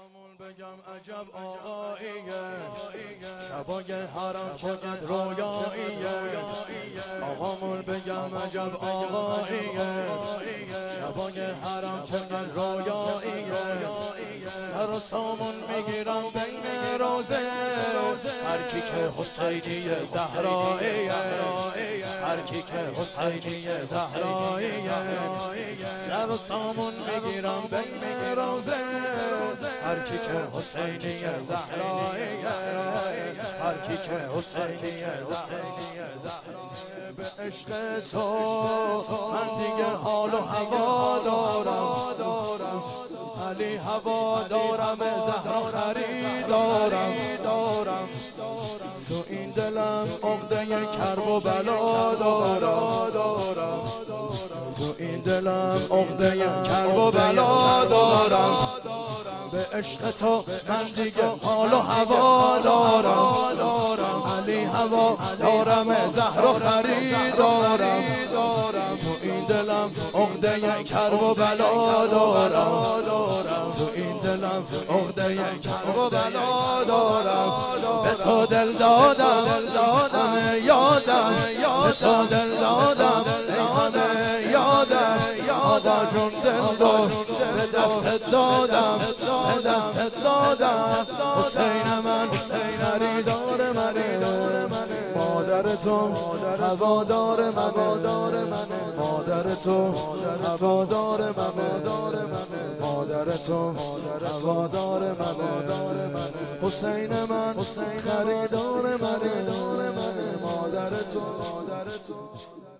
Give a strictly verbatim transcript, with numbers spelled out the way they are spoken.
آقامون بگم عجب آقاییه، شبای حرم چقدر رویاییه. آقامون بگم عجب آقاییه، شبای حرم چقدر رویاییه. سر و سامون میگیرم بین روزه، هر کی که حسینی زهراییه، هر کی که حسینی زهراییه. سر و سامون میگیرم بین روزه، هر کی که حسینی زهراییه، هر کی که حسینی زهراییه. به عشق تو من دیگه حال و هوا دارم، علی هوا دارم، زهرا خریدارم. تو این دلم عقده کرب و بلا دارم، تو این دلم عقده کرب و بلا دارم. به عشق تو من دیگه حال و هوا دارم، علی هوا دارم، زهرا خریدارم. تو این دلم عقده کرب و بلا دارم، تو این دلم عقده کرب و بلا دارم. به تو دل دادم همه یادم، به تو دل دادم همه یادم. آقا جون دل دار به دست دادم، به دست دادم. حسین من خریدار منه، مادر تو هوادار منه، مادر تو هوادار منه، مادر تو هوادار منه. حسین من خریدار منه، مادر تو